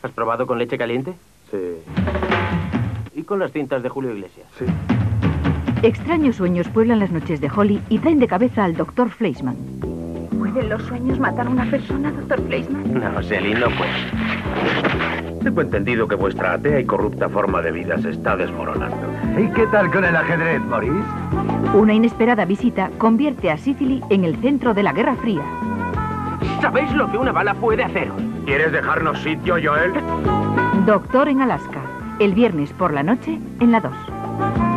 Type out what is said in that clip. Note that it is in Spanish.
¿Has probado con leche caliente? Sí. ¿Y con las cintas de Julio Iglesias? Sí. Extraños sueños pueblan las noches de Holly y traen de cabeza al Dr. Fleischmann. ¿Pueden los sueños matar a una persona, Dr. Fleischmann? No, Celine, no puede. Tengo entendido que vuestra atea y corrupta forma de vida se está desmoronando. ¿Y qué tal con el ajedrez, Maurice? Una inesperada visita convierte a Sicily en el centro de la Guerra Fría. ¿Sabéis lo que una bala puede haceros? ¿Quieres dejarnos sitio, Joel? Doctor en Alaska, el viernes por la noche en la 2.